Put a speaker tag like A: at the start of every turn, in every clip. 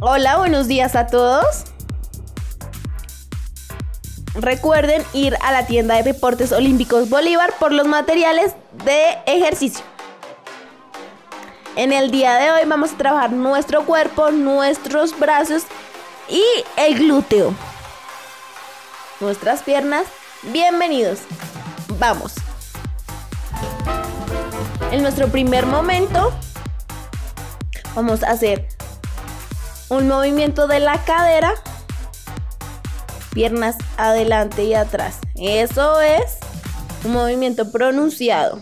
A: Hola, buenos días a todos. Recuerden ir a la tienda de Deportes Olímpicos Bolívar por los materiales de ejercicio. En el día de hoy vamos a trabajar nuestro cuerpo, nuestros brazos y el glúteo. Nuestras piernas, bienvenidos. Vamos. En nuestro primer momento vamos a hacer un movimiento de la cadera, piernas adelante y atrás. Eso es un movimiento pronunciado.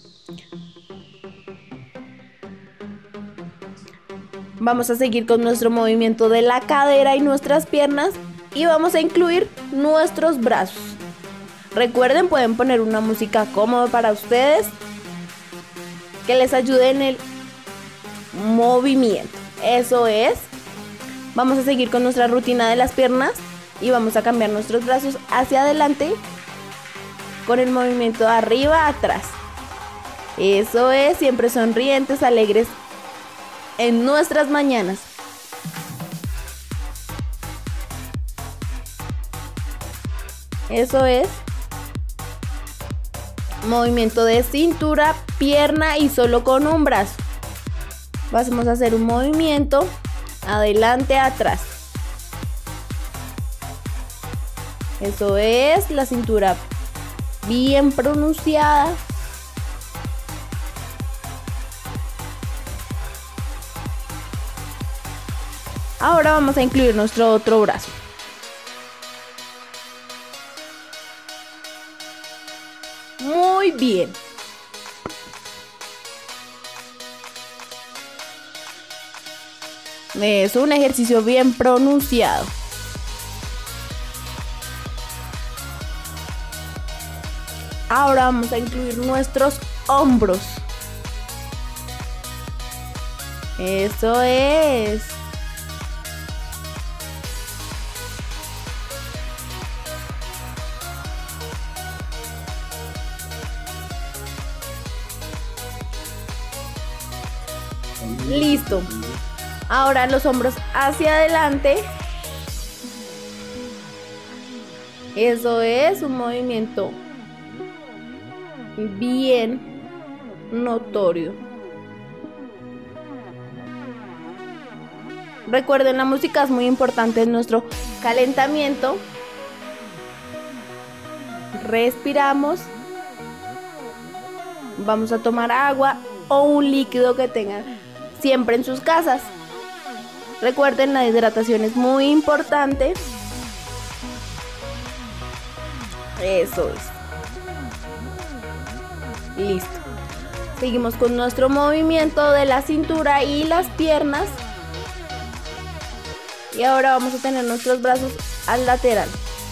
A: Vamos a seguir con nuestro movimiento de la cadera y nuestras piernas y vamos a incluir nuestros brazos. Recuerden, pueden poner una música cómoda para ustedes que les ayude en el movimiento. Eso es. Vamos a seguir con nuestra rutina de las piernas y vamos a cambiar nuestros brazos hacia adelante con el movimiento de arriba a atrás. Eso es, siempre sonrientes, alegres en nuestras mañanas. Eso es. Movimiento de cintura, pierna y solo con un brazo. Vamos a hacer un movimiento adelante, atrás. Eso es, la cintura bien pronunciada. Ahora vamos a incluir nuestro otro brazo. Muy bien. Es un ejercicio bien pronunciado. Ahora vamos a incluir nuestros hombros. Eso es. Listo. Ahora los hombros hacia adelante. Eso es un movimiento bien notorio. Recuerden, la música es muy importante en nuestro calentamiento. Respiramos. Vamos a tomar agua o un líquido que tengan siempre en sus casas. Recuerden, la hidratación es muy importante. Eso es. Listo. Seguimos con nuestro movimiento de la cintura y las piernas. Y ahora vamos a tener nuestros brazos al lateral.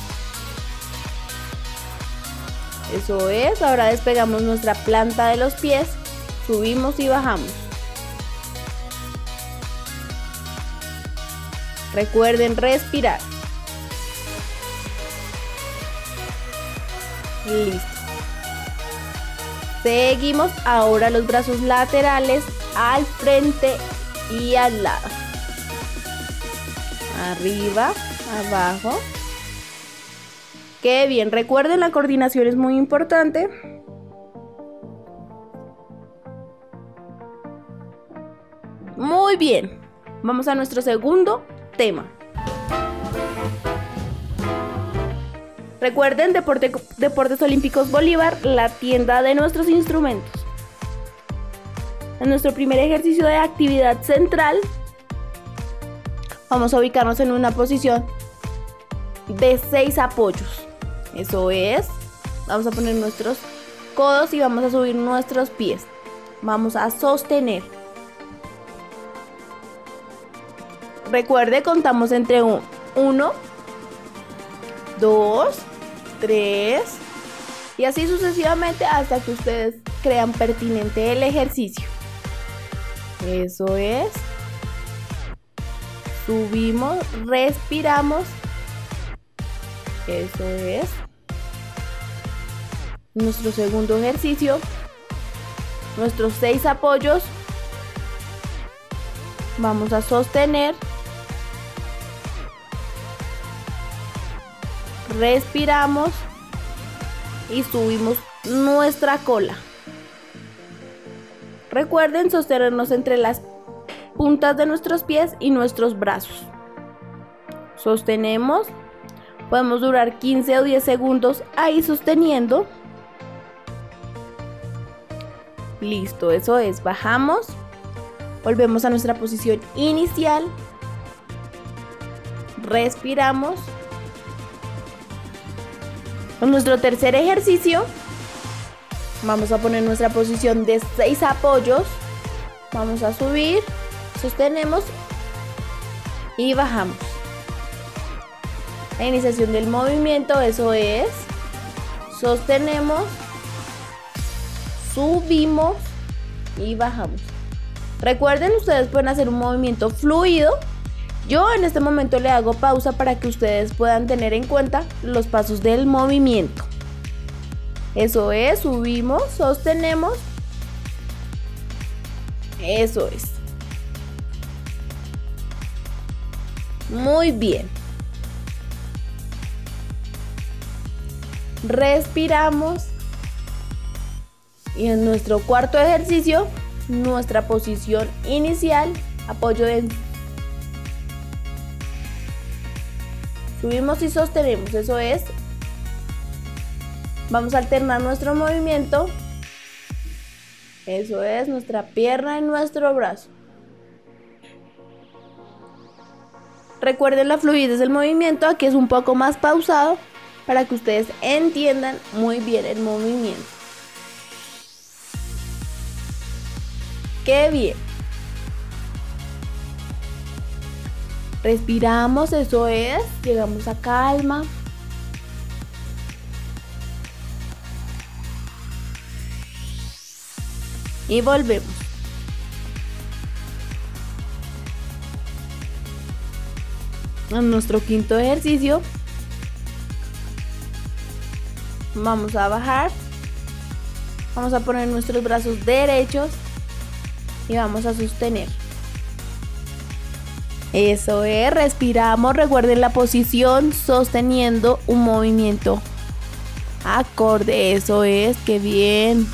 A: Eso es. Ahora despegamos nuestra planta de los pies. Subimos y bajamos. Recuerden respirar. Listo. Seguimos ahora los brazos laterales al frente y al lado. Arriba, abajo. Qué bien. Recuerden, la coordinación es muy importante. Muy bien. Vamos a nuestro segundo tema. Recuerden, Deportes Olímpicos Bolívar, la tienda de nuestros instrumentos. En nuestro primer ejercicio de actividad central, vamos a ubicarnos en una posición de 6 apoyos. Eso es. Vamos a poner nuestros codos y vamos a subir nuestros pies. Vamos a sostener. Recuerde, contamos entre 1, 2, 3 y así sucesivamente hasta que ustedes crean pertinente el ejercicio. Eso es. Subimos, respiramos. Eso es. Nuestro segundo ejercicio. Nuestros 6 apoyos. Vamos a sostener respiramos y subimos nuestra cola. Recuerden sostenernos entre las puntas de nuestros pies y nuestros brazos. Sostenemos. Podemos durar 15 o 10 segundos ahí sosteniendo. Listo, eso es. Bajamos. Volvemos a nuestra posición inicial. Respiramos. Con nuestro tercer ejercicio, vamos a poner nuestra posición de 6 apoyos. Vamos a subir, sostenemos y bajamos. La iniciación del movimiento, eso es, sostenemos, subimos y bajamos. Recuerden, ustedes pueden hacer un movimiento fluido. Yo en este momento le hago pausa para que ustedes puedan tener en cuenta los pasos del movimiento. Eso es, subimos, sostenemos. Eso es. Muy bien. Respiramos. Y en nuestro cuarto ejercicio, nuestra posición inicial, apoyo en... Subimos y sostenemos, eso es. Vamos a alternar nuestro movimiento. Eso es, nuestra pierna y nuestro brazo. Recuerden la fluidez del movimiento, aquí es un poco más pausado para que ustedes entiendan muy bien el movimiento. ¡Qué bien! Respiramos, eso es, llegamos a calma. Y volvemos. En nuestro quinto ejercicio, vamos a bajar. Vamos a poner nuestros brazos derechos y vamos a sostener. Eso es, respiramos, recuerden la posición sosteniendo un movimiento acorde, eso es, qué bien.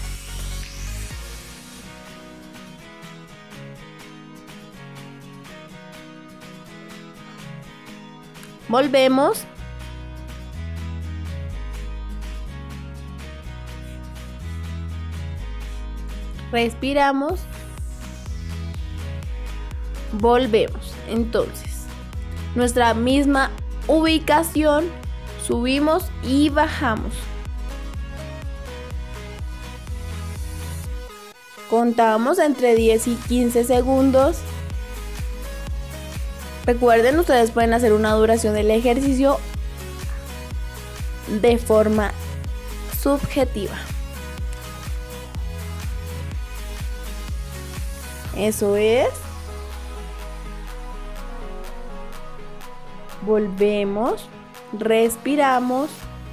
A: Volvemos. Respiramos. Volvemos. Entonces, nuestra misma ubicación, subimos y bajamos. Contamos entre 10 y 15 segundos. Recuerden, ustedes pueden hacer una duración del ejercicio de forma subjetiva. Eso es. Volvemos, respiramos.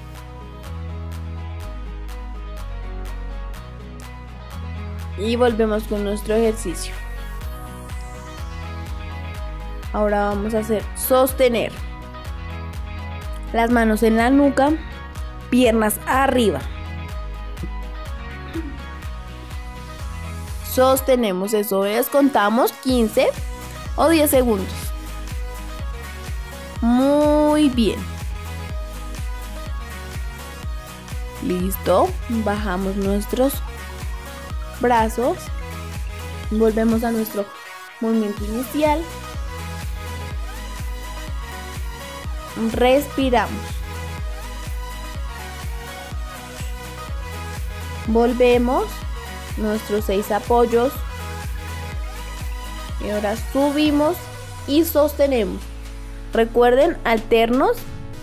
A: Y volvemos con nuestro ejercicio. Ahora vamos a hacer sostener. Las manos en la nuca, piernas arriba. Sostenemos, eso es, contamos 15 o 10 segundos. Muy bien. Listo. Bajamos nuestros brazos. Volvemos a nuestro movimiento inicial. Respiramos. Volvemos. Nuestros 6 apoyos. Y ahora subimos y sostenemos. Recuerden, alternos.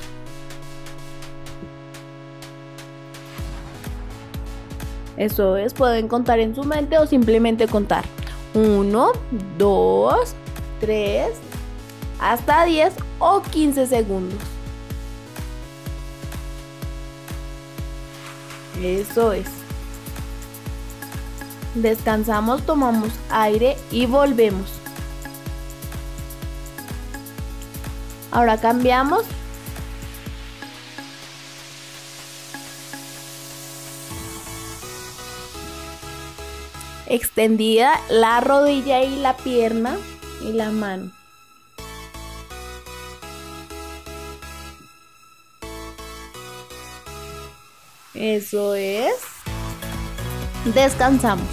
A: Eso es, pueden contar en su mente o simplemente contar 1, 2, 3, hasta 10 o 15 segundos. Eso es. Descansamos, tomamos aire y volvemos. Ahora cambiamos extendida la rodilla y la pierna y la mano. Eso es. Descansamos.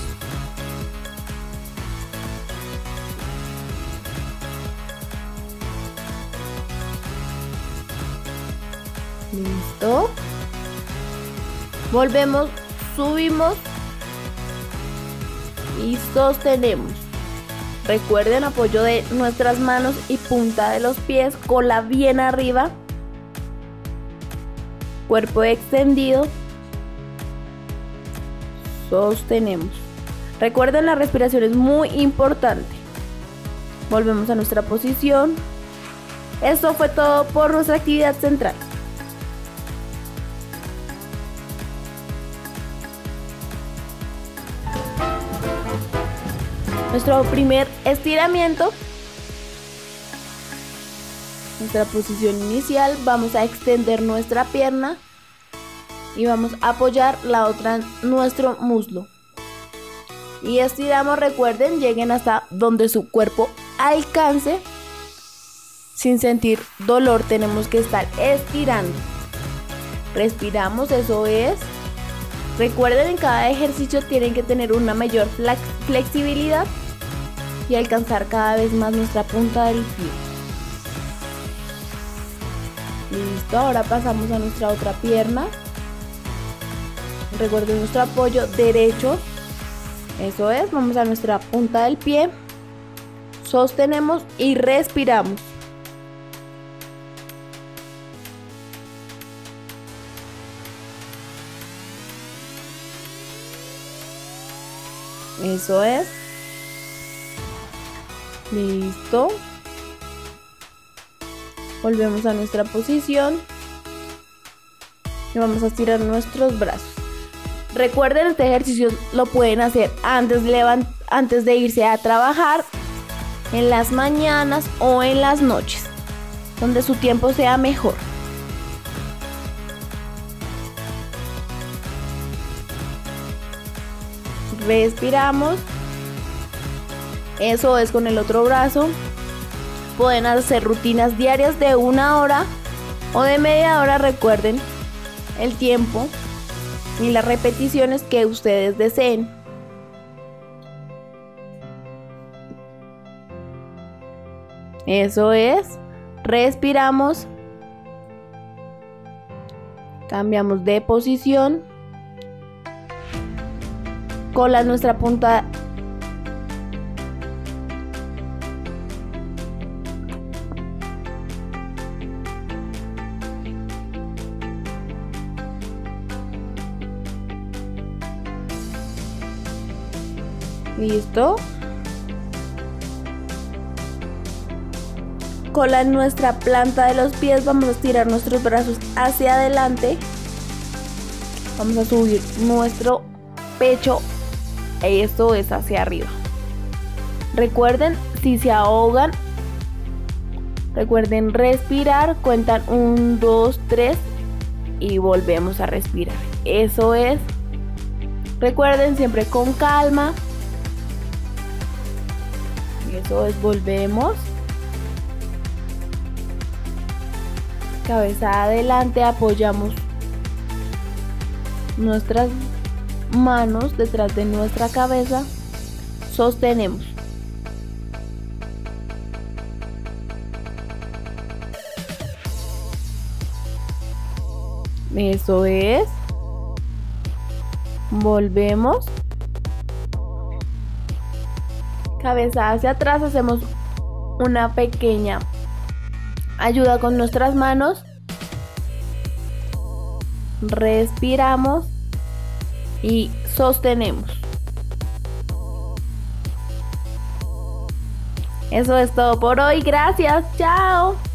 A: Listo. Volvemos, subimos y sostenemos. Recuerden, apoyo de nuestras manos y punta de los pies, cola bien arriba, cuerpo extendido. Sostenemos. Recuerden, la respiración es muy importante. Volvemos a nuestra posición. Esto fue todo por nuestra actividad central. Nuestro primer estiramiento, nuestra posición inicial, vamos a extender nuestra pierna y vamos a apoyar la otra en nuestro muslo. Y estiramos, recuerden, lleguen hasta donde su cuerpo alcance sin sentir dolor, tenemos que estar estirando. Respiramos, eso es. Recuerden, en cada ejercicio tienen que tener una mayor flexibilidad y alcanzar cada vez más nuestra punta del pie. Listo, ahora pasamos a nuestra otra pierna. Recuerden nuestro apoyo derecho. Eso es, vamos a nuestra punta del pie. Sostenemos y respiramos. Eso es. Listo. Volvemos a nuestra posición y vamos a estirar nuestros brazos. Recuerden, este ejercicio lo pueden hacer antes de irse a trabajar, en las mañanas o en las noches, donde su tiempo sea mejor. Respiramos. Eso es, con el otro brazo. Pueden hacer rutinas diarias de 1 hora o de media hora. Recuerden el tiempo y las repeticiones que ustedes deseen. Eso es. Respiramos. Cambiamos de posición. Cola en nuestra punta. Listo. Cola en nuestra planta de los pies. Vamos a estirar nuestros brazos hacia adelante. Vamos a subir nuestro pecho. Esto es hacia arriba. Recuerden, si se ahogan, recuerden respirar. Cuentan 1, 2, 3 y volvemos a respirar. Eso es. Recuerden, siempre con calma. Eso es, volvemos. Cabeza adelante, apoyamos nuestras manos detrás de nuestra cabeza. Sostenemos. Eso es. Volvemos. Cabeza hacia atrás, hacemos una pequeña ayuda con nuestras manos. Respiramos y sostenemos. Eso es todo por hoy. Gracias. Chao.